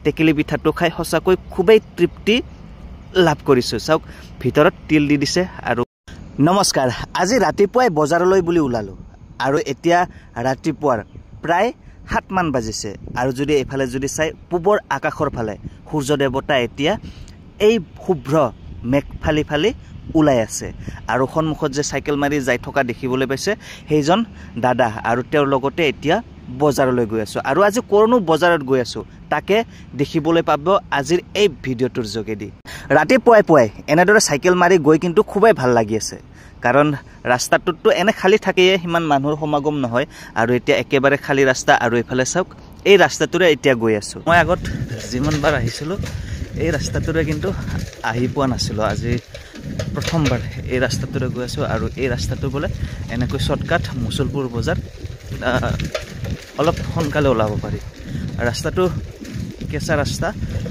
টেকেলি পিঠাটো খাই সঁচাকৈ খুবেই তৃপ্তি লাভ কৰিছোঁ চাওক ভিতৰত তিল দি দিছে আৰু নমস্কাৰ আজি ৰাতিপুৱাই বজাৰলৈ বুলি ওলালোঁ আৰু এতিয়া ৰাতিপুৱাৰ প্ৰায় 7 মান বাজিছে আৰু যদি এফালে যদি চাই পূবৰ আকাশৰ ফালে সূৰ্য দেৱতা এতিয়া এই শুভ্ৰ মেঘ ফালি ফালি ওলাই আছে আৰু সন্মুখত যে সাইকেল মাৰি যাই থকা দেখিবলৈ পাইছে সেইজন দাদা আৰু তেওঁৰ লগতে এতিয়া বজাৰলৈ গৈ আছো আৰু আজি কৰনো বজাৰত গৈ আছো তাকে দেখিবলৈ পাব আজিৰ এই ভিডিঅ'টোৰ যোগেদি ৰাতিপুৱাই এনেদৰে সাইকেল মাৰি গৈ কিন্তু খুবেই ভাল লাগি আছে কাৰণ ৰাস্তাটোতো এনে খালি থাকে হিমান মানুহৰ সমাগম নহয় আৰু এতিয়া একেবাৰে খালি ৰাস্তা আৰু এফালে চাওক এই ৰাস্তাটোৰে এতিয়া গৈ আছো মই আগত যিমানবাৰ আহিছিলো এই ৰাস্তাটোৰে কিন্তু আহি পোৱা নাছিলো আজি প্ৰথমবাৰ এই ৰাস্তাটোৰে গৈ আছো আৰু এই ৰাস্তাটো বলে এনেকৈ শৰ্টকাট মুছলপুৰ বজাৰ অলপ সোনকালে ওলাব পাৰি ৰাস্তাটো কেঁচা ৰাস্তা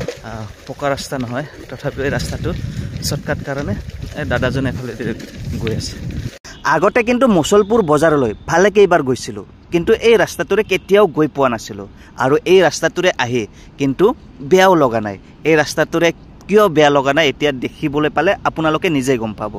পকা ৰাস্তা নহয় তথাপিও এই ৰাস্তাটো শৰ্টকাট কাৰণে দাদাজনে এফালে গৈ আছে আগতে কিন্তু মুছলপুৰ বজাৰলৈ ভালে কেইবাৰ গৈছিলোঁ কিন্তু এই ৰাস্তাটোৰে কেতিয়াও গৈ পোৱা নাছিলোঁ আৰু এই ৰাস্তাটোৰে আহি কিন্তু বেয়াও লগা নাই এই ৰাস্তাটোৰে কিয় বেয়া লগা নাই এতিয়া দেখিবলৈ পালে আপোনালোকে নিজেই গম পাব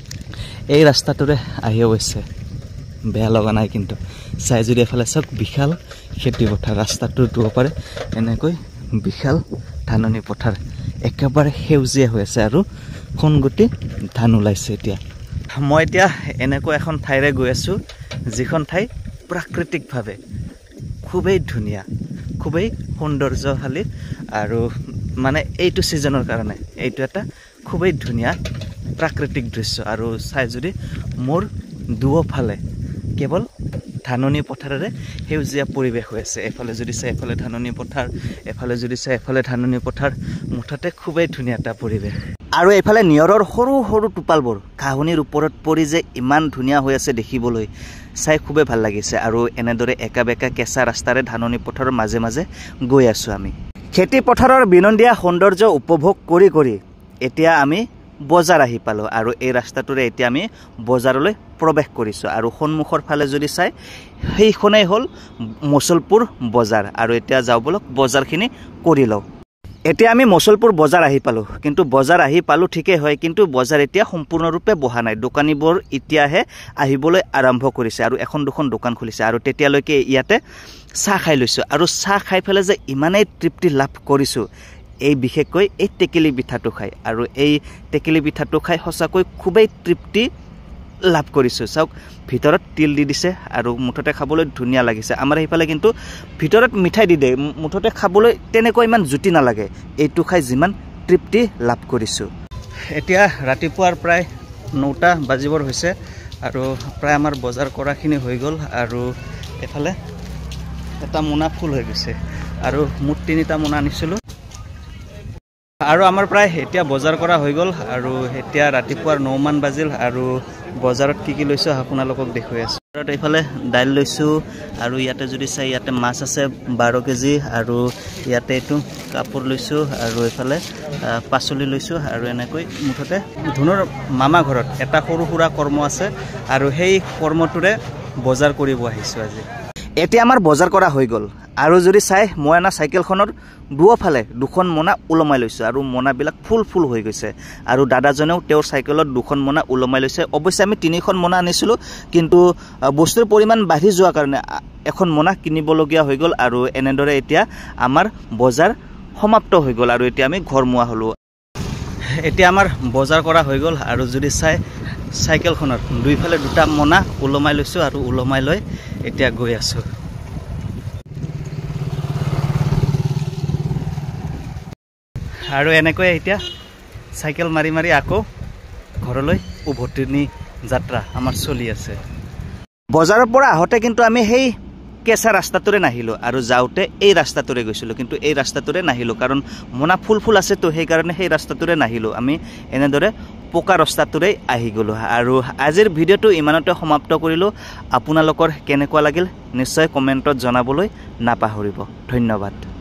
এই ৰাস্তাটোৰে আহি অৱশ্যে বেয়া লগা নাই কিন্তু চাই যদি এফালে চাওক বিশাল খেতি পথাৰ ৰাস্তাটো দিব পাৰে এনেকৈ বিশাল ধাননি পথাৰ একেবাৰে সেউজীয়া হৈ আছে আৰু সোণগুটি ধান ওলাইছে এতিয়া মই এতিয়া এনেকৈ এখন ঠাইৰে গৈ আছোঁ যিখন ঠাই প্ৰাকৃতিকভাৱে খুবেই ধুনীয়া খুবেই সৌন্দৰ্যশালী আৰু মানে এইটো ছিজনৰ কাৰণে এইটো এটা খুবেই ধুনীয়া প্ৰাকৃতিক দৃশ্য আৰু চাই যদি মোৰ দুয়োফালে কেৱল ধাননি পথাৰেৰে সেউজীয়া পৰিৱেশ হৈ আছে এফালে যদি চাই এফালে ধাননি পথাৰ এফালে যদি চাই এফালে ধাননি পথাৰ মুঠতে খুবেই ধুনীয়া এটা পৰিৱেশ আৰু এফালে নিয়ৰৰ সৰু সৰু টোপালবোৰ ঘাঁহনিৰ ওপৰত পৰি যে ইমান ধুনীয়া হৈ আছে দেখিবলৈ চাই খুবেই ভাল লাগিছে আৰু এনেদৰে একা বেকা কেঁচা ৰাস্তাৰে ধাননি পথাৰৰ মাজে মাজে গৈ আছোঁ আমি খেতি পথাৰৰ বিনন্দীয়া সৌন্দৰ্য উপভোগ কৰি কৰি এতিয়া আমি বজাৰ আহি পালোঁ আৰু এই ৰাস্তাটোৰে এতিয়া আমি বজাৰলৈ প্ৰৱেশ কৰিছোঁ আৰু সন্মুখৰ ফালে যদি চাই সেইখনেই হ'ল মুছলপুৰ বজাৰ আৰু এতিয়া যাওঁ বলক বজাৰখিনি কৰি লওঁ এতিয়া আমি মুছলপুৰ বজাৰ আহি পালোঁ কিন্তু বজাৰ আহি পালোঁ ঠিকেই হয় কিন্তু বজাৰ এতিয়া সম্পূৰ্ণৰূপে বহা নাই দোকানীবোৰ এতিয়াহে আহিবলৈ আৰম্ভ কৰিছে আৰু এখন দুখন দোকান খুলিছে আৰু তেতিয়ালৈকে ইয়াতে চাহ খাই লৈছোঁ আৰু চাহ খাই পেলাই যে ইমানেই তৃপ্তি লাভ কৰিছোঁ এই বিশেষকৈ এই টেকেলি পিঠাটো খাই আৰু এই টেকেলি পিঠাটো খাই সঁচাকৈ খুবেই তৃপ্তি লাভ কৰিছোঁ চাওক ভিতৰত তিল দি দিছে আৰু মুঠতে খাবলৈ ধুনীয়া লাগিছে আমাৰ এইফালে কিন্তু ভিতৰত মিঠাই দি দিয়ে মুঠতে খাবলৈ তেনেকৈ ইমান জুতি নালাগে এইটো খাই যিমান তৃপ্তি লাভ কৰিছোঁ এতিয়া ৰাতিপুৱাৰ প্ৰায় 9টা বাজিবৰ হৈছে আৰু প্ৰায় আমাৰ বজাৰ কৰাখিনি হৈ গ'ল আৰু এফালে এটা মোনা ফুল হৈ গৈছে আৰু মুঠ 3টা মোনা আনিছিলোঁ আৰু আমাৰ প্ৰায় এতিয়া বজাৰ কৰা হৈ গ'ল আৰু এতিয়া ৰাতিপুৱাৰ 9 মান বাজিল আৰু বজাৰত কি লৈছোঁ আপোনালোকক দেখুৱাই আছোঁ আৰু এইফালে দাইল লৈছোঁ আৰু ইয়াতে যদি চাই ইয়াতে মাছ আছে 12 কেজি আৰু ইয়াতে এইটো কাপোৰ লৈছোঁ আৰু এইফালে পাচলি লৈছোঁ আৰু এনেকৈ মুঠতে ধুনুৰ মামা ঘৰত এটা সৰু সুৰা কৰ্ম আছে আৰু সেই কৰ্মটোৰে বজাৰ কৰিব আহিছোঁ আজি এতিয়া আমাৰ বজাৰ কৰা হৈ গ'ল আৰু যদি চাই মই আনা চাইকেলখনৰ দুয়োফালে দুখন মোনা ওলমাই লৈছোঁ আৰু মোনাবিলাক ফুল হৈ গৈছে আৰু দাদাজনেও তেওঁৰ চাইকেলত দুখন মোনা ওলমাই লৈছে অৱশ্যে আমি 3খন মোনা আনিছিলোঁ কিন্তু বস্তুৰ পৰিমাণ বাঢ়ি যোৱাৰ কাৰণে এখন মোনা কিনিবলগীয়া হৈ গ'ল আৰু এনেদৰে এতিয়া আমাৰ বজাৰ সমাপ্ত হৈ গ'ল আৰু এতিয়া আমি ঘৰ মুৱা হ'লোঁ এতিয়া আমাৰ বজাৰ কৰা হৈ গ'ল আৰু যদি চাই চাইকেলখনৰ দুইফালে 2টা মোনা ওলমাই লৈছোঁ আৰু ওলমাই লৈ এতিয়া গৈ আছোঁ আৰু এনেকৈ এতিয়া চাইকেল মাৰি মাৰি আকৌ ঘৰলৈ উভতিনি যাত্ৰা আমাৰ চলি আছে বজাৰৰ পৰা আহোঁতে কিন্তু আমি সেই কেঁচা ৰাস্তাটোৰে নাহিলোঁ আৰু যাওঁতে এই ৰাস্তাটোৰে গৈছিলোঁ কিন্তু এই ৰাস্তাটোৰে নাহিলোঁ কাৰণ মোনা ফুল আছে তো সেইকাৰণে সেই ৰাস্তাটোৰে নাহিলোঁ আমি এনেদৰে পকা ৰাস্তাটোৰে আহি গ'লোঁ আৰু আজিৰ ভিডিঅ'টো ইমানতে সমাপ্ত কৰিলোঁ আপোনালোকৰ কেনেকুৱা লাগিল নিশ্চয় কমেণ্টত জনাবলৈ নাপাহৰিব ধন্যবাদ